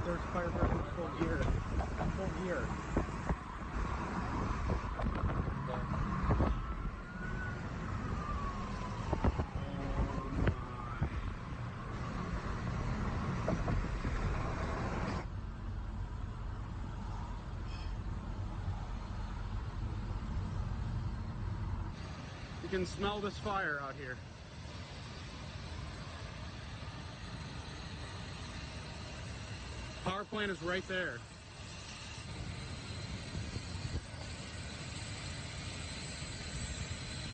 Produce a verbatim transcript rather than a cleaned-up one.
There's firefighters full gear. Full gear. You can smell this fire out here. Power plant is right there.